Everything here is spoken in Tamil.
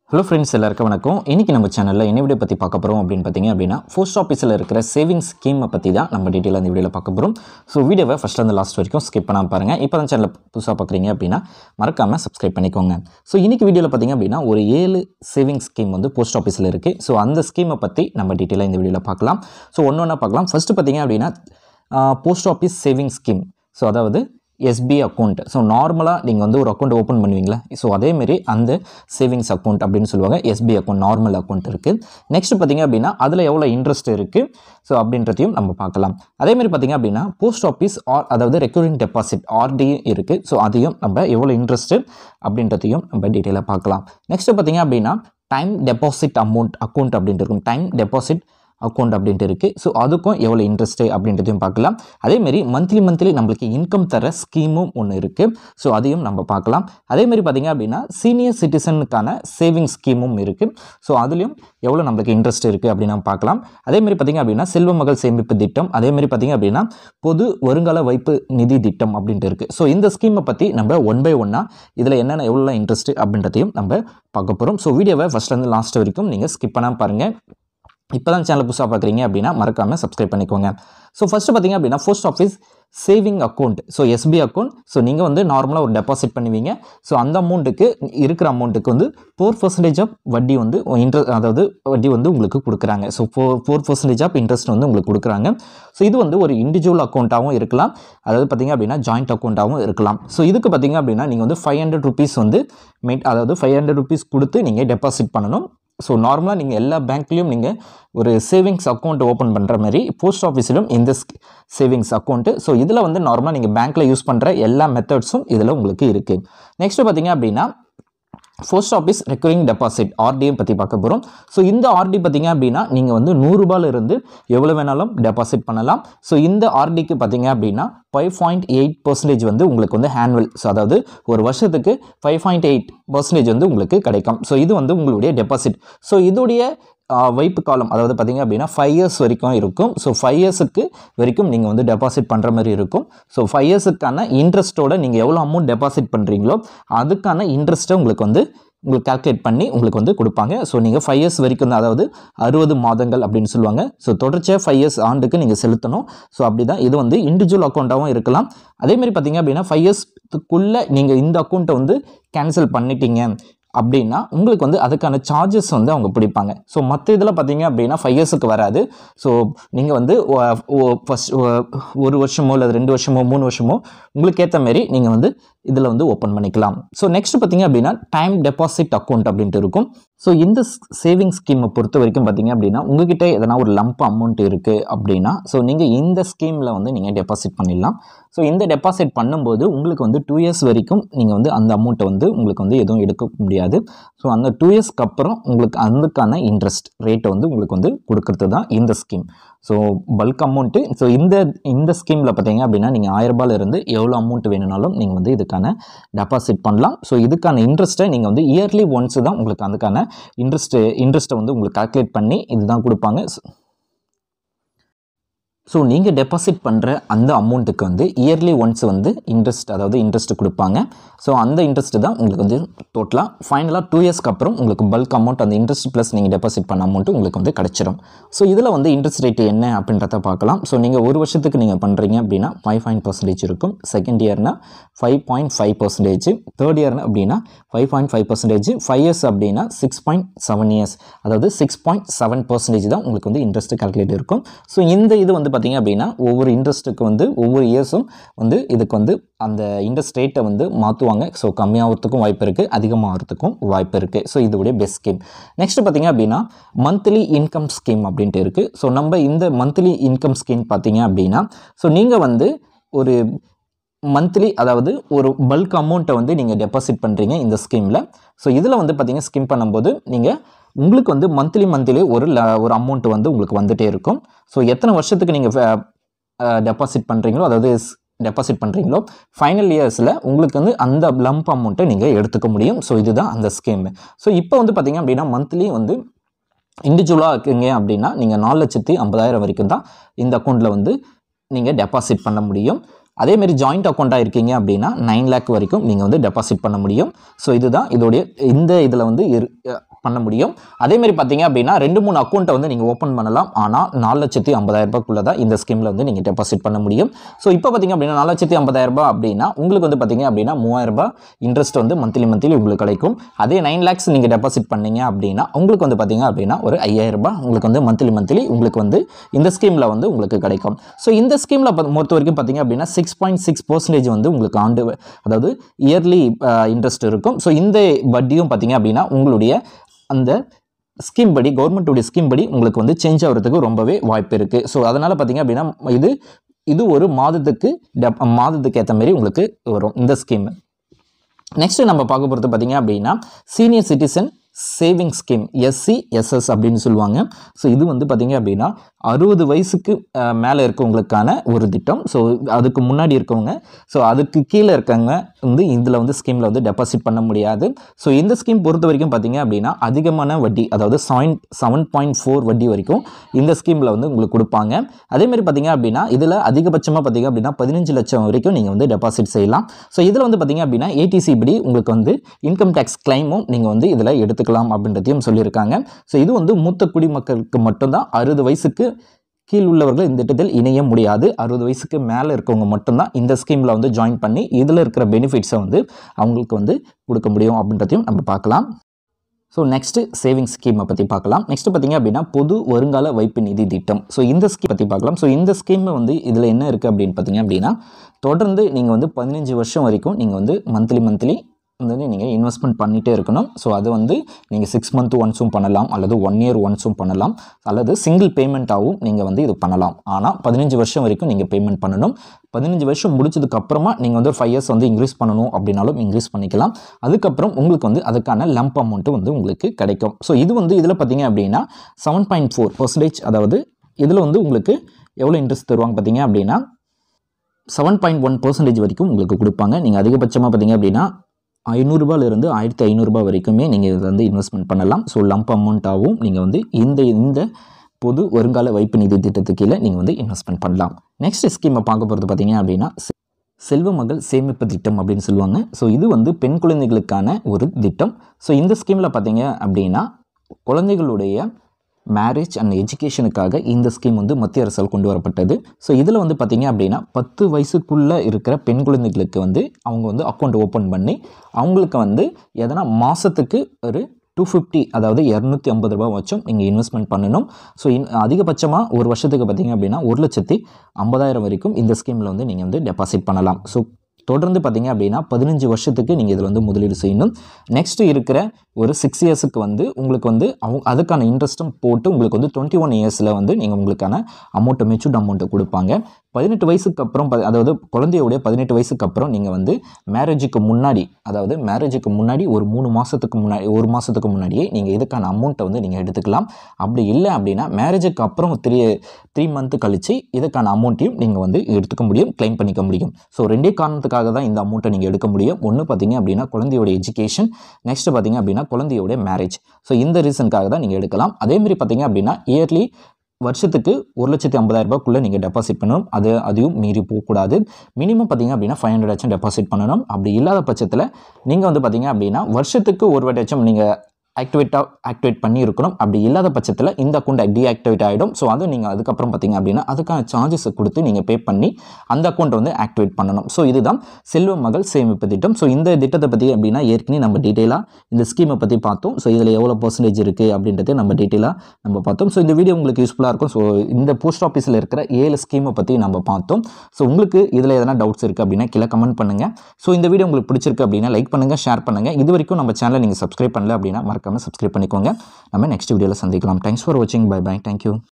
ஹலோ ஃப்ரெண்ட்ஸ், எல்லாருக்கும் வணக்கம். இன்றைக்கி நம்ம சேனலில் என்ன வீடியோ பற்றி பார்க்க போகிறோம் அப்படின்னு பார்த்தீங்க அப்படின்னா, போஸ்ட் ஆஃபீஸில் இருக்கிற சேவிங்ஸ் ஸ்கீமை பற்றி தான் நம்ம டீட்டெயிலாக இந்த வீடியோவில் பார்க்க போகிறோம். ஸோ வீடியோவை ஃபஸ்ட் அந்த லாஸ்ட் வரைக்கும் ஸ்கிப் பண்ணாமல் பாருங்கள். இப்போ தான் சேனலில் புதுசாக பார்க்குறீங்க அப்படின்னா மறக்காமல் சப்ஸ்கிரைப் பண்ணிக்கோங்க. ஸோ இன்றைக்கி வீடியோவில் பார்த்திங்க அப்படின்னா ஒரு 7 சேவிங்ஸ் ஸ்கீம் வந்து போஸ்ட் ஆஃபீஸில் இருக்குது. ஸோ அந்த ஸ்கீமை பற்றி நம்ம டீட்டெயிலாக இந்த வீடியோவில் பார்க்கலாம். ஸோ ஒன்று ஒன்றா பார்க்கலாம். ஃபஸ்ட்டு பார்த்திங்க அப்படின்னா post office savings scheme. So அதாவது எஸ்பி அக்கௌண்ட். ஸோ நார்மலாக நீங்கள் வந்து ஒரு அக்கௌண்ட் ஓப்பன் பண்ணுவீங்களா, ஸோ அதேமாரி அந்த சேவிங்ஸ் அக்கௌண்ட் அப்படின்னு சொல்லுவாங்க. எஸ்பி அக்கௌண்ட், நார்மல் அக்கௌண்ட் இருக்குது. நெக்ஸ்ட் பார்த்திங்க அப்படின்னா அதில் எவ்வளோ இன்ட்ரெஸ்ட் இருக்குது ஸோ அப்படின்றதையும் நம்ம பார்க்கலாம். அதேமாதிரி பார்த்திங்க அப்படின்னா போஸ்ட் ஆஃபீஸ் அதாவது ரெக்கரிங் டெபாசிட் ஆர்டி இருக்குது. ஸோ அதையும் நம்ம எவ்வளோ இன்ட்ரெஸ்ட்டு அப்படின்றதையும் நம்ம டீட்டெயிலாக பார்க்கலாம். நெக்ஸ்ட்டு பார்த்திங்க அப்படின்னா டைம் டெபாசிட் அக்கௌண்ட் அப்படின்ட்டு இருக்கும். டைம் டெபாசிட் அக்கௌண்ட் அப்படின்ட்டு இருக்குது. ஸோ அதுக்கும் எவ்வளோ இன்ட்ரெஸ்ட்டு அப்படின்றதையும் பார்க்கலாம். அதேமாரி மந்த்லி நம்மளுக்கு இன்கம் தர ஸ்கீமும் ஒன்று இருக்குது. ஸோ அதையும் நம்ம பார்க்கலாம். அதேமாரி பார்த்திங்க அப்படின்னா சீனியர் சிட்டிசனுக்கான சேவிங்ஸ் ஸ்கீமும் இருக்குது. ஸோ அதுலேயும் எவ்வளோ நம்மளுக்கு இன்ட்ரெஸ்ட் இருக்குது அப்படின்னு நம்ம பார்க்கலாம். அதேமாதிரி பார்த்திங்க அப்படின்னா செல்வ மகள் சேமிப்பு திட்டம், அதேமாதிரி பார்த்திங்க அப்படின்னா பொது வருங்கால வைப்பு நிதி திட்டம் அப்படின்ட்டு இருக்குது. ஸோ இந்த ஸ்கீமை பற்றி நம்ம ஒன் பை ஒன்னாக இதில் என்னென்ன எவ்வளோ இன்ட்ரெஸ்ட் அப்படின்றதையும் நம்ம பார்க்க போகிறோம். ஸோ வீடியோவை ஃபஸ்ட்லேருந்து லாஸ்ட் வரைக்கும் நீங்கள் ஸ்கிப் பண்ணாமல் பாருங்கள். இப்போ தான் சேனல் புதுசாக பார்க்குறீங்க அப்படின்னா மறக்காமல் சப்ஸ்கிரைப் பண்ணிக்கோங்க. ஸோ ஃபஸ்ட்டு பார்த்திங்க அப்படின்னா post office saving account. So SB account. So நீங்கள் வந்து நார்மலாக ஒரு டெபாசிட் பண்ணுவீங்க. ஸோ அந்த அமௌண்ட்டுக்கு இருக்கிற அமௌண்ட்டுக்கு வந்து 4% ஆஃப் வட்டி வந்து அதாவது வட்டி வந்து உங்களுக்கு கொடுக்குறாங்க. ஸோ 4% ஆஃப் இன்ட்ரெஸ்ட் வந்து உங்களுக்கு கொடுக்குறாங்க. ஸோ இது வந்து ஒரு இண்டிவிஜுவல் அக்கௌண்ட்டாகவும் இருக்கலாம், அதாவது பார்த்திங்க அப்படின்னா ஜாயிண்ட் அக்கௌண்ட்டாகவும் இருக்கலாம். ஸோ இதுக்கு பார்த்திங்க அப்படின்னா நீங்கள் வந்து 500 ருபீஸ் வந்து அதாவது 500 ருபீஸ் கொடுத்து நீங்கள் டெபாசிட் பண்ணணும். ஸோ நார்மலாக நீங்கள் எல்லா பேங்க்லேயும் நீங்கள் ஒரு சேவிங்ஸ் அக்கௌண்ட் ஓப்பன் பண்ணுற மாதிரி போஸ்ட் ஆஃபீஸிலும் இந்த சேவிங்ஸ் அக்கௌண்ட்டு. ஸோ இதில் வந்து நார்மலாக நீங்கள் பேங்க்கில் யூஸ் பண்ணுற எல்லா மெத்தட்ஸும் இதில் உங்களுக்கு இருக்குது. நெக்ஸ்ட்டு பார்த்திங்க அப்படின்னா போஸ்ட் ஆஃபீஸ் ரெக்கரிங் டெபாசிட் ஆர்டியை பற்றி பார்க்க போகிறோம். ஸோ இந்த ஆர்டி பார்த்திங்க அப்படின்னா நீங்கள் வந்து 100 ரூபாயிலிருந்து எவ்வளோ வேணாலும் டெபாசிட் பண்ணலாம். ஸோ இந்த ஆர்டிக்கு பார்த்திங்க அப்படின்னா 5.8% வந்து உங்களுக்கு வந்து ஆனுவல், ஸோ அதாவது ஒரு வருஷத்துக்கு 5.8% வந்து உங்களுக்கு கிடைக்கும். ஸோ இது வந்து உங்களுடைய டெபாசிட். ஸோ இதோடைய வைப்பு காலம் அதாவது பார்த்திங்க அப்படின்னா 5 இயர்ஸ் வரைக்கும் இருக்கும். ஸோ 5 இயர்ஸுக்கு வரைக்கும் நீங்கள் வந்து டெபாசிட் பண்ணுற மாதிரி இருக்கும். ஸோ 5 இயர்ஸுக்கான இன்ட்ரெஸ்ட்டோட நீங்கள் எவ்வளோ அமௌண்ட் டெபாசிட் பண்ணுறீங்களோ அதுக்கான இன்ட்ரெஸ்ட்டை உங்களுக்கு கால்குலேட் பண்ணி உங்களுக்கு வந்து கொடுப்பாங்க. ஸோ நீங்கள் 5 இயர்ஸ் வரைக்கும் தான், அதாவது 60 மாதங்கள் அப்படின்னு சொல்லுவாங்க. ஸோ தொடர்ச்சியாக 5 இயர்ஸ் ஆண்டுக்கு நீங்கள் செலுத்தணும். ஸோ அப்படி தான் இது வந்து இண்டிவிஜுவல் அக்கௌண்ட்டாகவும் இருக்கலாம். அதேமாதிரி பார்த்திங்க அப்படின்னா 5 இயர்ஸ்க்குள்ளே நீங்கள் இந்த அக்கௌண்ட்டை வந்து கேன்சல் பண்ணிட்டீங்க அப்படின்னா உங்களுக்கு வந்து அதுக்கான சார்ஜஸ் வந்து அவங்க பிடிப்பாங்க. ஸோ மற்ற இதில் பார்த்தீங்க அப்படின்னா 5 இயர்ஸுக்கு வராது. ஸோ நீங்கள் வந்து ஃபஸ்ட் 1 வருஷமோ இல்லை 2 வருஷமோ 3 வருஷமோ உங்களுக்கு ஏற்ற மாரி நீங்கள் வந்து இதில் வந்து ஓப்பன் பண்ணிக்கலாம். ஸோ நெக்ஸ்ட் பார்த்திங்க அப்படின்னா டைம் டெபாசிட் அக்கௌண்ட் அப்படின்ட்டு இருக்கும். ஸோ இந்த சேவிங் ஸ்கீமை பொறுத்த வரைக்கும் பார்த்திங்க அப்படின்னா உங்ககிட்ட எதனா ஒரு லம்ப் அமௌண்ட் இருக்குது அப்படின்னா ஸோ நீங்கள் இந்த ஸ்கீமில் வந்து நீங்கள் டெபாசிட் பண்ணிடலாம். ஸோ இந்த டெபாசிட் பண்ணும்போது உங்களுக்கு வந்து 2 இயர்ஸ் வரைக்கும் நீங்கள் வந்து அந்த அமௌண்ட்டை வந்து உங்களுக்கு வந்து எதுவும் எடுக்க முடியாது. ஸோ அந்த 2 இயர்ஸ்க்கு அப்புறம் உங்களுக்கு அதுக்கான இன்ட்ரெஸ்ட் ரேட்டை வந்து உங்களுக்கு வந்து கொடுக்கறது தான் இந்த scheme. So bulk amount. So இந்த ஸ்கீமில் பார்த்தீங்க அப்படின்னா நீங்கள் 1000 ரூபாயிலிருந்து எவ்வளோ அமௌண்ட் வேணும்னாலும் நீங்கள் வந்து இதுக்கான டெபாசிட் பண்ணலாம். ஸோ இதுக்கான இன்ட்ரெஸ்ட்டை நீங்கள் வந்து இயர்லி ஒன்ஸ் தான் உங்களுக்கு அதுக்கான இன்ட்ரெஸ்ட்டை வந்து உங்களுக்கு கால்குலேட் பண்ணி இதுதான் கொடுப்பாங்க. ஸோ நீங்கள் டெபாசிட் பண்ணுற அந்த அமௌண்ட்டுக்கு வந்து இயர்லி ஒன்ஸ் வந்து இன்ட்ரெஸ்ட் கொடுப்பாங்க. ஸோ அந்த இன்ட்ரெஸ்ட்டு தான் உங்களுக்கு வந்து டோட்டலாக ஃபைனலாக 2 இயர்ஸ்க்கு அப்புறம் உங்களுக்கு பல்க் அமௌண்ட் அந்த இன்ட்ரெஸ்ட் ப்ளஸ் நீங்கள் டெபாசிட் பண்ண அமௌண்ட்டு உங்களுக்கு வந்து கிடச்சிடும். ஸோ இதில் வந்து இன்ட்ரெஸ்ட் ரேட் என்ன அப்படின்றத பார்க்கலாம். ஸோ நீங்கள் ஒரு வருஷத்துக்கு நீங்கள் பண்ணுறீங்க அப்படின்னா 5% இருக்கும். செகண்ட் இயர்னா 5.5%, தேர்ட் இயர்னா அப்படின்னா 5.5%, 5 இயர்ஸ் அப்படின்னா 6.7 இயர்ஸ், அதாவது 6.7% தான் உங்களுக்கு வந்து இன்ட்ரெஸ்ட் கால்குலேட் இருக்கும். ஸோ இந்த இது வந்து பார்த்திங்க அப்படின்னா ஒவ்வொரு இன்ட்ரெஸ்ட்டுக்கு வந்து ஒவ்வொரு இயர்ஸும் வந்து இதுக்கு வந்து அந்த இன்ட்ரெஸ்ட் ரேட்டை வந்து மாற்றுவாங்க. ஸோ கம்மியாகிறதுக்கும் வாய்ப்பு இருக்குது, அதிகமாகிறதுக்கும் வாய்ப்பு இருக்குது. ஸோ இதோடைய பெஸ்ட் ஸ்கீம். நெக்ஸ்ட் பார்த்திங்க அப்படின்னா மந்த்லி இன்கம் ஸ்கீம் அப்படின்ட்டு இருக்குது. ஸோ நம்ம இந்த மந்த்லி இன்கம் ஸ்கீம் பார்த்திங்க அப்படின்னா ஸோ நீங்கள் வந்து ஒரு மந்த்லி அதாவது ஒரு பல்க் அமௌண்ட்டை வந்து நீங்கள் டெபாசிட் பண்ணுறீங்க இந்த ஸ்கீமில். ஸோ இதில் வந்து பார்த்திங்கன்னா ஸ்கீம் பண்ணும்போது நீங்கள் உங்களுக்கு வந்து மந்த்லி ஒரு அமௌண்ட் வந்து உங்களுக்கு வந்துகிட்டே இருக்கும். ஸோ எத்தனை வருஷத்துக்கு நீங்கள் டெபாசிட் பண்ணுறீங்களோ ஃபைனல் இயர்ஸில் உங்களுக்கு வந்து அந்த லம்ப் அமௌண்ட்டை நீங்கள் எடுத்துக்க முடியும். ஸோ இதுதான் அந்த ஸ்கீம். ஸோ இப்போ வந்து பார்த்திங்க அப்படின்னா மந்த்லி வந்து இண்டிவிஜுவலாக இருக்கீங்க அப்படின்னா நீங்கள் 4,50,000 வரைக்கும் தான் இந்த அக்கௌண்ட்டில் வந்து நீங்கள் டெபாசிட் பண்ண முடியும். அதேமாரி ஜாயிண்ட் அக்கௌண்ட்டாக இருக்கீங்க அப்படின்னா 9 lakh வரைக்கும் நீங்கள் வந்து டெபாசிட் பண்ண முடியும். ஸோ இதுதான் இதோடைய இந்த இதில் வந்து பண்ண முடியும். அதே மாதிரி பார்த்தீங்க அப்படின்னா 2-3 அக்கௌண்ட்டை வந்து நீங்கள் ஓப்பன் பண்ணலாம். ஆனால் 4,50,000 ரூபாய்க்குள்ள தான் இந்த ஸ்கீமில் வந்து நீங்கள் டெபாசிட் பண்ண முடியும். ஸோ இப்போ பார்த்தீங்க அப்படின்னா 4,50,000 ரூபாய் அப்படின்னா உங்களுக்கு வந்து பார்த்தீங்க அப்படின்னா 3,000 ரூபாய் இன்ட்ரெஸ்ட் வந்து மந்த்லி உங்களுக்கு கிடைக்கும். அதே 9 lakhs நீங்கள் டெபாசிட் பண்ணீங்க அப்படின்னா உங்களுக்கு வந்து பார்த்தீங்க அப்படின்னா ஒரு 5,000 ரூபாய் உங்களுக்கு வந்து மந்த்லி உங்களுக்கு வந்து இந்த ஸ்கீமில் வந்து உங்களுக்கு கிடைக்கும். ஸோ இந்த ஸ்கீமில் பொறுத்த வரைக்கும் பார்த்தீங்க அப்படின்னா 6.6% வந்து உங்களுக்கு அதாவது இயர்லி இன்ட்ரெஸ்ட் இருக்கும். ஸோ இந்த வட்டியும் பார்த்தீங்க அப்படின்னா உங்களுடைய அந்த ஸ்கீம் படி கவர்மெண்ட்டுடைய ஸ்கீம் படி உங்களுக்கு வந்து சேஞ்ச் ஆகிறதுக்கு ரொம்பவே வாய்ப்பு இருக்குது. ஸோ அதனால் பார்த்தீங்க அப்படின்னா இது ஒரு மாதத்துக்கு ஏற்ற மாதிரி உங்களுக்கு வரும் இந்த ஸ்கீம். நெக்ஸ்ட் நம்ம பார்க்க போகிறது பார்த்தீங்க அப்படின்னா senior citizen saving scheme SCSS அப்படின்னு சொல்லுவாங்க. ஸோ இது வந்து பார்த்தீங்க அப்படின்னா 60 வயசுக்கு மேலே இருக்கவங்களுக்கான ஒரு திட்டம். ஸோ அதுக்கு முன்னாடி இருக்கவங்க, ஸோ அதுக்கு கீழே இருக்கவங்க வந்து இதில் வந்து ஸ்கீமில் வந்து டெபாசிட் பண்ண முடியாது. ஸோ இந்த ஸ்கீம் பொறுத்த வரைக்கும் பார்த்தீங்க அப்படின்னா அதிகமான வட்டி, அதாவது 7.4 வட்டி வரைக்கும் இந்த ஸ்கீமில் வந்து உங்களுக்கு கொடுப்பாங்க. அதேமாதிரி பார்த்தீங்க அப்படின்னா இதில் அதிகபட்சமாக பார்த்தீங்க அப்படின்னா 15 லட்சம் வரைக்கும் நீங்கள் வந்து டெபாசிட் செய்யலாம். ஸோ இதில் வந்து பார்த்தீங்க அப்படின்னா ATC படி உங்களுக்கு வந்து இன்கம் டேக்ஸ் கிளைமும் நீங்கள் வந்து இதில் எடுத்துக்கலாம் அப்படின்றதையும் சொல்லியிருக்காங்க. ஸோ இது வந்து மூத்த குடிமக்களுக்கு மட்டும்தான். 60 வயசுக்கு கீழ் உள்ளவர்கள் இந்த திட்டத்தில் இணைய முடியாது. 60 வயசுக்கு மேலே இருக்கவங்க மட்டும்தான் இந்த ஸ்கீமில் வந்து ஜாயின் பண்ணி இதில் இருக்கிற பெனிஃபிட்ஸை வந்து அவங்களுக்கு வந்து கொடுக்க முடியும் அப்படின்றதையும் நம்ம பார்க்கலாம். ஸோ நெக்ஸ்ட்டு சேவிங்ஸ் ஸ்கீமை பற்றி பார்க்கலாம். நெக்ஸ்ட் பார்த்தீங்க அப்படின்னா பொது வருங்கால வைப்பு நிதி திட்டம். ஸோ இந்த ஸ்கீம் பற்றி பார்க்கலாம். ஸோ இந்த ஸ்கீம் வந்து இதில் என்ன இருக்குது அப்படின்னு பார்த்தீங்க அப்படின்னா தொடர்ந்து நீங்கள் வந்து 15 வருஷம் வரைக்கும் நீங்கள் வந்து மந்த்லி வந்து நீங்கள் இன்வெஸ்ட்மெண்ட் பண்ணிகிட்டே இருக்கணும். ஸோ அது வந்து நீங்கள் 6 month ஒன்ஸும் பண்ணலாம், அல்லது 1 year ஒன்ஸும் பண்ணலாம், அல்லது சிங்கிள் பேமெண்ட்டாகவும் நீங்கள் வந்து இது பண்ணலாம். ஆனால் 15 வருஷம் வரைக்கும் நீங்கள் பேமெண்ட் பண்ணணும். 15 வருஷம் முடிச்சதுக்கு அப்புறமா நீங்கள் வந்து 5 years வந்து இன்க்ரீஸ் பண்ணணும் அப்படின்னாலும் இன்க்ரீஸ் பண்ணிக்கலாம். அதுக்கப்புறம் உங்களுக்கு வந்து அதுக்கான லம்ப் அமௌண்ட்டு வந்து உங்களுக்கு கிடைக்கும். ஸோ இது வந்து இதில் பார்த்தீங்க அப்படின்னா 7.4%, அதாவது இதில் வந்து உங்களுக்கு எவ்வளோ இன்ட்ரெஸ்ட் தருவாங்க பார்த்தீங்க அப்படின்னா 7.1% வரைக்கும் உங்களுக்கு கொடுப்பாங்க. நீங்கள் அதிகபட்சமாக பார்த்தீங்க அப்படின்னா 500 ரூபாயிலிருந்து 1,500 ரூபாய் வரைக்குமே நீங்கள் இதில் வந்து இன்வெஸ்ட்மெண்ட் பண்ணலாம். ஸோ லம்ப் அமௌண்ட்டாகவும் நீங்கள் வந்து இந்த பொது வருங்கால வைப்பு நிதி திட்டத்துக்கு கீழே நீங்கள் வந்து இன்வெஸ்ட்மெண்ட் பண்ணலாம். நெக்ஸ்ட் ஸ்கீமை பார்க்க போகிறது பார்த்தீங்க அப்படின்னா செல்வ மகள் சேமிப்பு திட்டம் அப்படின்னு சொல்லுவாங்க. ஸோ இது வந்து பெண் குழந்தைகளுக்கான ஒரு திட்டம். ஸோ இந்த ஸ்கீமில் பார்த்தீங்க அப்படின்னா குழந்தைகளுடைய மேரேஜ் அண்ட் எஜுகேஷனுக்காக இந்த ஸ்கீம் வந்து மத்திய அரசால் கொண்டு வரப்பட்டது. ஸோ இதில் வந்து பார்த்தீங்க அப்படின்னா 10 வயசுக்குள்ளே இருக்கிற பெண் குழந்தைகளுக்கு வந்து அவங்க வந்து அக்கௌண்ட் ஓப்பன் பண்ணி அவங்களுக்கு வந்து எதனா மாதத்துக்கு ஒரு 250, அதாவது 250 ரூபாய் வச்சும் நீங்கள் இன்வெஸ்ட்மெண்ட் பண்ணணும். ஸோ அதிகபட்சமாக ஒரு வருஷத்துக்கு பார்த்தீங்க அப்படின்னா 1,50,000 வரைக்கும் இந்த ஸ்கீமில் வந்து நீங்கள் வந்து டெபாசிட் பண்ணலாம். ஸோ தொடர்ந்து பார்த்தீங்க அப்படின்னா 15 வருஷத்துக்கு நீங்கள் இதில் வந்து முதலீடு செய்யணும். நெக்ஸ்ட் இருக்கிற ஒரு 6 இயர்ஸுக்கு வந்து உங்களுக்கு வந்து அதுக்கான இன்ட்ரெஸ்ட்டும் போட்டு உங்களுக்கு வந்து 21 இயர்ஸில் வந்து நீங்கள் உங்களுக்கான அமௌண்ட்டை மெச்சூர்ட் அமௌண்ட்டை கொடுப்பாங்க. 18 வயசுக்கு அப்புறம், அதாவது குழந்தையுடைய 18 வயசுக்கு அப்புறம் நீங்கள் வந்து மேரேஜுக்கு முன்னாடி, அதாவது மேரேஜுக்கு முன்னாடி ஒரு 3 மாதத்துக்கு முன்னாடியே நீங்கள் இதுக்கான அமௌண்ட்டை வந்து நீங்கள் எடுத்துக்கலாம். அப்படி இல்லை அப்படின்னா மேரேஜுக்கு அப்புறம் 3 month கழித்து இதுக்கான அமௌண்ட்டையும் நீங்கள் வந்து எடுத்துக்க முடியும், கிளைம் பண்ணிக்க முடியும். ஸோ 2 காரணத்துக்காக தான் இந்த அமௌண்ட்டை நீங்கள் எடுக்க முடியும். ஒன்று பார்த்தீங்க அப்படின்னா குழந்தையோட எஜுகேஷன், நெக்ஸ்ட் பார்த்தீங்க அப்படின்னா குழந்தையோட மேரேஜ். ஸோ இந்த ரீசனுக்காக தான் நீங்கள் எடுக்கலாம். அதேமாதிரி பார்த்தீங்க அப்படின்னா இயர்லி வருஷத்துக்கு 1,50,000 ரூபாய்க்குள்ளே நீங்கள் டெபாசிட் பண்ணணும். அதையும் மீறி போகக்கூடாது. மினிமம் பார்த்தீங்க அப்படின்னா 500 டெபாசிட் பண்ணணும். அப்படி இல்லாத பட்சத்தில் நீங்கள் வந்து பார்த்தீங்க அப்படின்னா வருஷத்துக்கு ஒரு வாட்டியாச்சும் நீங்கள் ஆக்டிவேட் பண்ணி இருக்கணும். அப்படி இல்லாத பட்சத்தில் இந்த அக்கௌண்ட் டீஆக்டிவேட் ஆகிடும். ஸோ அது நீங்கள் அதுக்கப்புறம் பார்த்தீங்க அப்படின்னா அதுக்கான சார்ஜஸை கொடுத்து நீங்கள் பே பண்ணி அந்த அக்கௌண்ட்டை வந்து ஆக்டிவேட் பண்ணணும். ஸோ இதுதான் செல்வ மகள் சேமிப்பு திட்டம். ஸோ இந்த திட்டத்தை பற்றி அப்படின்னா ஏற்கனவே நம்ம டீட்டெயிலாக இந்த ஸ்கீமை பற்றி பார்த்தோம். ஸோ இதில் எவ்வளோ % இருக்குது அப்படின்றத நம்ம டீட்டெயிலாக நம்ம பார்த்தோம். ஸோ இந்த வீடியோ உங்களுக்கு யூஸ்ஃபுல்லாக இருக்கும். ஸோ இந்த போஸ்ட் ஆஃபீஸில் இருக்கிற 7 ஸ்கீமை பற்றி நம்ம பார்த்தோம். ஸோ உங்களுக்கு இதில் எதனா டவுட்ஸ் இருக்குது அப்படின்னா கீழே கமெண்ட் பண்ணுங்கள். ஸோ இந்த வீடியோ உங்களுக்கு பிடிச்சிருக்கு அப்படின்னா லைக் பண்ணுங்கள், ஷேர் பண்ணுங்கள். இது வரைக்கும் நம்ம சேனலை நீங்கள் சப்ஸ்கிரைப் பண்ணல அப்படின்னா மறக்காமல் சப்ஸ்கிரைப் பண்ணிக்கோங்க. நம்ம நெக்ஸ்ட் வீடியோவில் சந்திக்கலாம். தேங்க்ஸ் ஃபார் வாட்சிங். Bye bye. தேங்க்யூ.